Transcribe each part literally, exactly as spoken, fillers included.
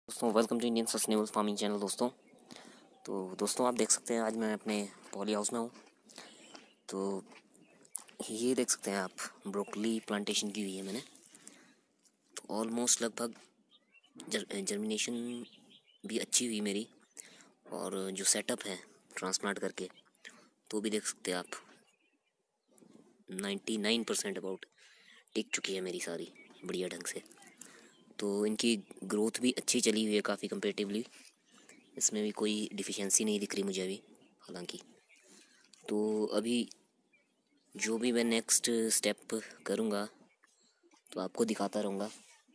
दोस्तों welcome to Indian sustainable farming channel. दोस्तों तो दोस्तों आप देख सकते हैं आज मैं अपने पॉली हाउस में हूँ। तो ये देख सकते हैं आप ब्रोकली प्लांटेशन की हुई है मैंने। तो ऑलमोस्ट लगभग जर, जर्मिनेशन भी अच्छी हुई मेरी, और जो सेटअप है ट्रांसप्लांट करके तो भी देख सकते हैं आप नाइन्टी नाइन परसेंट अबाउट टिक चुकी है मेरी सारी बढ़िया ढंग से। तो इनकी ग्रोथ भी अच्छी चली हुई है काफ़ी कंपेरेटिवली, इसमें भी कोई डिफिशियंसी नहीं दिख रही मुझे अभी हालांकि। तो अभी जो भी मैं नेक्स्ट स्टेप करूँगा तो आपको दिखाता रहूँगा।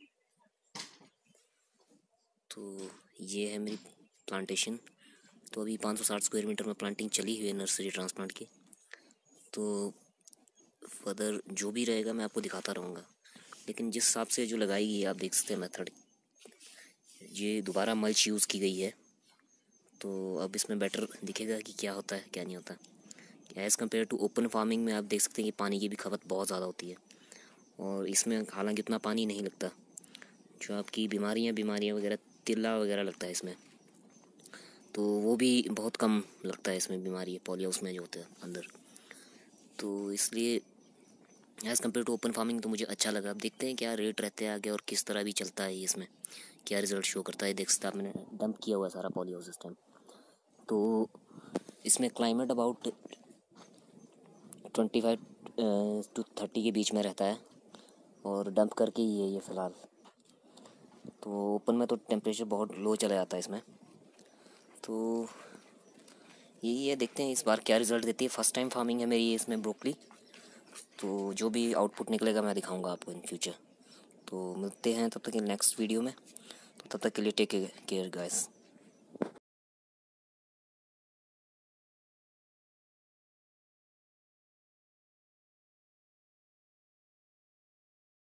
तो ये है मेरी प्लांटेशन। तो अभी पाँच सौ साठ स्क्वायर मीटर में प्लांटिंग चली हुई है नर्सरी ट्रांसप्लांट की। तो फर्दर जो भी रहेगा मैं आपको दिखाता रहूँगा, लेकिन जिस हिसाब से जो लगाई गई है आप देख सकते हैं मेथड, ये दोबारा मल्च यूज़ की गई है। तो अब इसमें बेटर दिखेगा कि क्या होता है क्या नहीं होता। As compare to open farming में आप देख सकते हैं कि पानी की भी खपत बहुत ज़्यादा होती है, और इसमें हालांकि उतना पानी नहीं लगता। जो आपकी बीमारियां बीमारियां वगैरह तिल्ला वगैरह लगता है इसमें, तो वो भी बहुत कम लगता है इसमें बीमारी पॉली हाउस में जो होता है अंदर। तो इसलिए as compare to open farming तो मुझे अच्छा लगा। अब देखते हैं क्या रेट रहते हैं आगे और किस तरह भी चलता है इसमें क्या रिज़ल्ट शो करता है। देख सकते हैं मैंने डंप किया हुआ है सारा पॉली हाउस इस टाइम। तो इसमें climate about twenty five to thirty के बीच में रहता है, और डंप करके ही है ये फ़िलहाल। तो ओपन में तो टेम्परेचर बहुत लो चला जाता है इसमें। तो यही है, देखते हैं इस बार क्या रिज़ल्ट देती है। फर्स्ट टाइम फार्मिंग है मेरी इसमें ब्रोकली। तो जो भी आउटपुट निकलेगा मैं दिखाऊंगा आपको इन फ्यूचर। तो मिलते हैं तब तक के नेक्स्ट वीडियो में। तो तब तक के लिए टेक केयर गाइस।